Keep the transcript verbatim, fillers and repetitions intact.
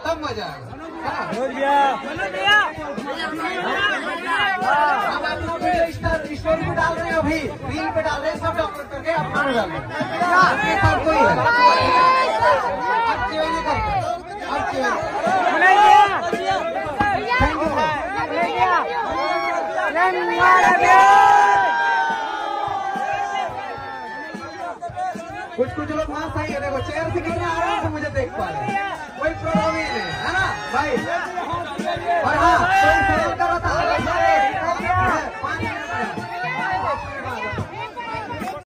तब मजा आएगा। हम आप लोग स्टोरी पे डाल रहे हैं, अभी रील पे डाल रहे हैं, सब डाउनलोड करके अपना डाल रहे हैं। कोई है कुछ कुछ लोग वहाँ सही है, देखो चेयर से कितने आराम से मुझे देख पा रहे हैं, कोई प्रॉब्लम ही नहीं है ना भाई। और हाँ, कोई फेल कर रहा था